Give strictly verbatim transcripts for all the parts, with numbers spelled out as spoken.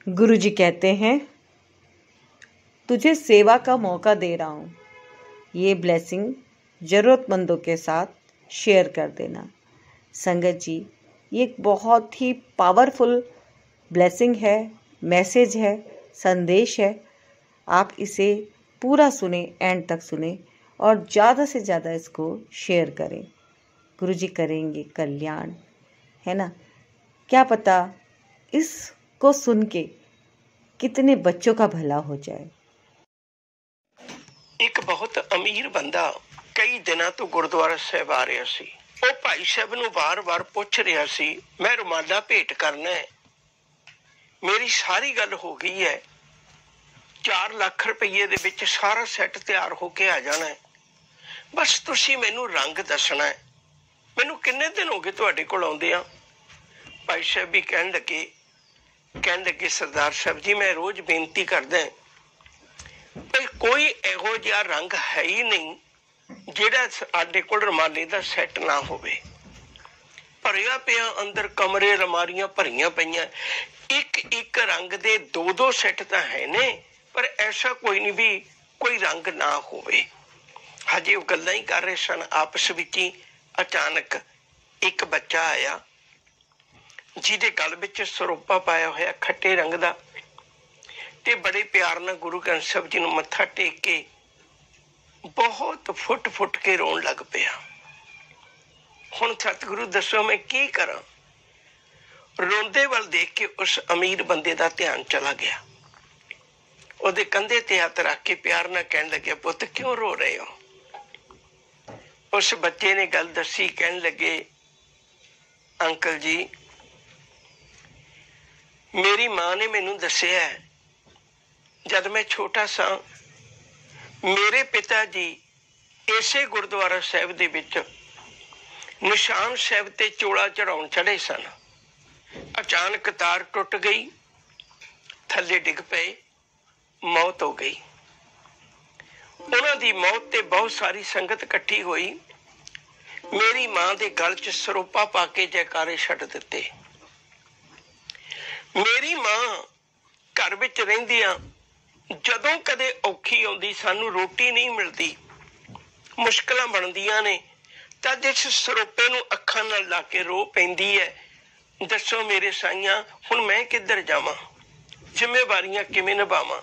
गुरु जी कहते हैं, तुझे सेवा का मौका दे रहा हूँ, ये ब्लेसिंग ज़रूरतमंदों के साथ शेयर कर देना। संगत जी, ये एक बहुत ही पावरफुल ब्लेसिंग है, मैसेज है, संदेश है। आप इसे पूरा सुने, एंड तक सुने और ज़्यादा से ज़्यादा इसको शेयर करें। गुरु जी करेंगे कल्याण, है ना। क्या पता इसको सुन के कितने बच्चों का भला हो जाए। एक बहुत अमीर बंदा कई दिनों तो गुरुद्वारा साहब आ रहा सी। वो भाई साहब नूं बार-बार पुछ रहा सी, मैं रुमाला भेंट करना है, मेरी सारी गल हो गई है, चार लाख रुपये दे विच सारा सैट तैयार होके आ जाना है, बस तुसी मैनू रंग दसना है। मैनू किन्ने दिन हो गए तुहाडे कोल आउंदे आ। भाई साहब भी कहन लगे कहन लगे सरदार साहब जी, मैं रोज बेनती करदा पर कोई इहो जिहा रंग है ही नहीं जिहड़ा साडे कोल रुमाले दा सैट ना होवे। भरिया पिया अंदर कमरे अलमारियां भरियां पईयां, एक एक रंग दे दो दो सैट तां है ने, पर ऐसा कोई नहीं भी कोई रंग ना होवे। हजे वो गल्लां ही कर रहे सन, आपस विच ही अचानक एक बच्चा आया जिहदे गल विच सरोपा पाया होया खट्टे रंग दा, ते बड़े प्यार नाल गुरु ग्रंथ साहिब जी नूं मत्था टेक के बहुत फुट फुट के रोन लग पिया। हुण सतगुरु दसो मैं की करा। रोंदे वल देख के उस अमीर बंदे दा ध्यान चला गया। ओदे कंधे ते हत्थ रख के प्यार नाल कहन लगे, पुੱਤ क्यों रो रहे हो। उस बच्चे ने गल दसी, कहन लगे, अंकल जी मेरी मां ने मैनू दसिया है, जद मैं छोटा सा मेरे पिता जी इसे गुरुद्वारा साहिब दे विच निशान साहिब ते चोला चढ़ाउण चढ़े सन। अचानक तार टुट गई, थल्ले डिग पे, मौत हो गई। उन्हां दी मौत ते बहुत सारी संगत इकट्ठी हुई। मेरी मां दे गल च सरोपा पा के जयकारे छड्ड दित्ते। मेरी मां घर विच रहिंदियां जदों कदे औखी आउंदी, सानू रोटी नहीं मिलदी, मुश्किलां बनदियां ने, तां जिस सरोपे नूं अखां नाल ला के रो पैंदी है, दसो मेरे साईयां हुण मैं किधर जावां, जिम्मेवारियां किवें निभावां।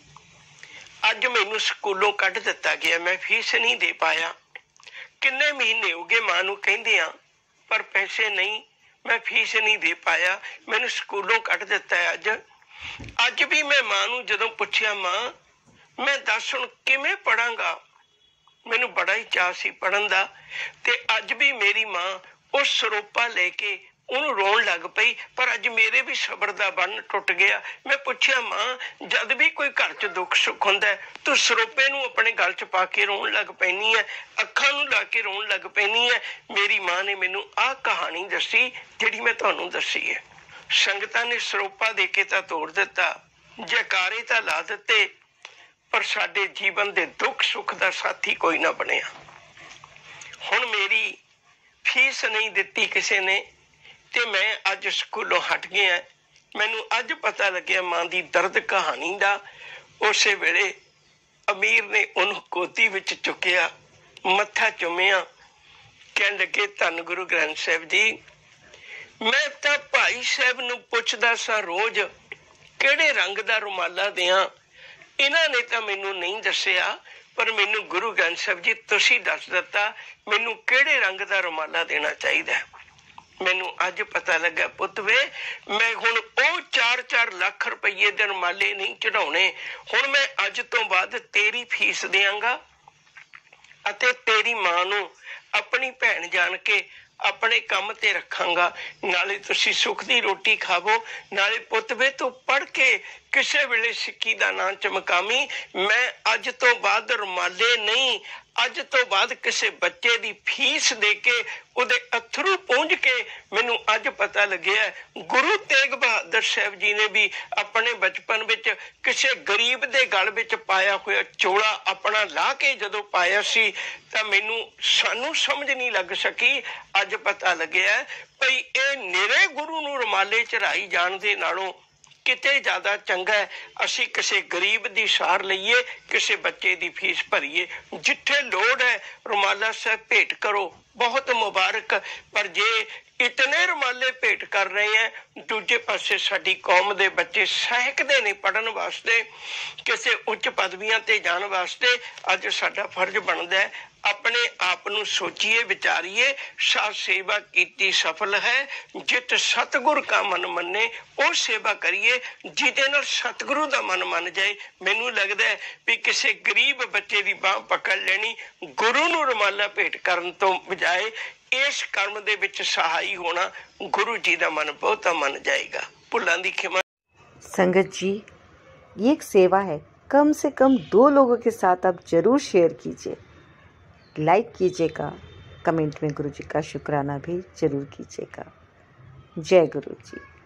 अज मैनू स्कूलों कढ़ दिता गया, मैं फीस नहीं दे पाया। किन्ने महीने हो गए मां नूं कहंदे आ, पर पैसे नहीं, मैं फीस नहीं दे पाया, मैनू स्कूलों कढ़ दिता है। अज अज भी मैं मां नूं जदों पुछया, मां मैं दस हुण किवें पढ़ांगा, मैनू बड़ा ही चाह सी पढ़न दा, ते अज भी मेरी मां उस सरोपा लेके ਉਹਨੂੰ रोन लग पई। पर अज मेरे भी सबर दा बन टुट गया। मैं पुछया, मां जद भी कोई घर च दुख सुख हुंदा है, तू सरोपे नूं अपने गल च पा के रोन लग पैनी है, अखां नूं ला के रोन लग पैनी है। मेरी मां ने मैनू आह कहानी दसी जिहड़ी मैं तुहानूं दसी है। संगतां ने सरोपा दे के तां तोड़ दिता, जयकारे तां ला दित्ते, पर साडे जीवन दे दुख सुख दा साथी कोई ना बनिया। हुण मेरी फीस नहीं दित्ती किसी ने, ते मैं अज स्कूलों हट गया। मैनू अज पता लग्या मां दी दर्द कहानी दा। उसे वेले अमीर ने उन्हें गोदी विच चुकिया, मत्था चुमिया, कहन लगे, धन गुरु ग्रंथ साहिब जी, मैं तां भाई साहब नूं पुछदा सा रोज किहड़े रंग दा रुमाला दियां, इन्हां ने तां मैनू नहीं दसिया, पर मैनू गुरु ग्रंथ साहिब जी तुसीं दस दित्ता मैनू किहड़े रंग दा रुमाला देना चाहिदा। मैनू अज पता लगा, पुੱਤ वे मैं हुण ओ चार चार लाख रुपये दे रुमाले नहीं चढ़ाउणे, हुण मैं अज तो बाद तेरी फीस देंगा अते तेरी मां नूं अपनी भैन जान के अपने काम ते रखांगा, नाले तुसी सुख दी रोटी खावो, नाले पुੱਤ वे तू पढ़ के किसे वेले सिक्की दा नां चमकावी। मैं अज तो बाद रुमाले नहीं, अज तो बाद किसी बच्चे दी फीस दे के उहदे अथरू पहुंच के मैनू अज पता लग्या गुरु तेग बहादुर साहब जी ने भी अपने बचपन विच किसी गरीब दे गल विच पाया होया चोला अपना ला के जदों पाया सी तां मैनू सानू समझ नहीं लग सकी। अज पता लग्या भई इह निरे गुरु नूं रुमाले चढ़ाई जाण दे नालों ਕਿਤੇ ਜ਼ਿਆਦਾ ਚੰਗਾ ਹੈ ਅਸੀਂ ਕਿਸੇ ਗਰੀਬ ਦੀ ਸਾਰ ਲਈਏ, ਕਿਸੇ ਬੱਚੇ ਦੀ ਫੀਸ ਭਰੀਏ। ਜਿੱਥੇ ਲੋੜ ਹੈ ਰੁਮਾਲਾ ਸਾਹਿਬ ਭੇਟ ਕਰੋ, ਬਹੁਤ ਮੁਬਾਰਕ। ਪਰ ਜੇ ਇਤਨੇ ਰੁਮਾਲੇ ਭੇਟ ਕਰ ਰਹੇ ਹੈ, ਦੂਜੇ ਪਾਸੇ ਸਾਡੀ ਕੌਮ ਦੇ ਬੱਚੇ ਸਹਿਕਦੇ ਨੇ ਪੜ੍ਹਨ ਵਾਸਤੇ, ਕਿਸੇ ਉੱਚ ਪਦਵੀਆਂ ਤੇ ਜਾਣ ਵਾਸਤੇ। ਅੱਜ ਸਾਡਾ ਫਰਜ਼ ਬਣਦਾ ਹੈ ਆਪਣੇ ਆਪ ਨੂੰ ਸੋਚੀਏ, ਵਿਚਾਰੀਏ। ਸਾਧ ਸੇਵਾ ਕੀਤੀ ਸਫਲ ਹੈ, ਜਿਤ ਸਤਿਗੁਰ ਕਾ ਮਨ ਮੰਨੇ। ਉਹ ਸੇਵਾ ਕਰੀਏ ਜਿਹਦੇ ਨਾਲ ਸਤਿਗੁਰੂ ਦਾ ਮਨ ਮੰਨ ਜਾਏ। ਮੈਨੂੰ ਲੱਗਦਾ ਹੈ ਵੀ ਕਿਸੇ ਗਰੀਬ ਬੱਚੇ ਦੀ ਬਾਂਹ ਪਕੜ ਲੈਣੀ, ਗੁਰੂ ਨੂੰ ਰੁਮਾਲਾ ਭੇਟ ਕਰਨ ਤੋਂ ਬਜਾਏ ਇਸ कर्म ਦੇ ਵਿੱਚ ਸਹਾਈ होना, गुरु जी का मन बहुता मन जाएगा। भुलां दी खिमा। संगत जी, ये एक सेवा है, कम से कम दो लोगों के साथ आप जरूर शेयर कीजिए, लाइक कीजिएगा, कमेंट में गुरु जी का शुक्राना भी जरूर कीजिएगा। जय गुरु जी।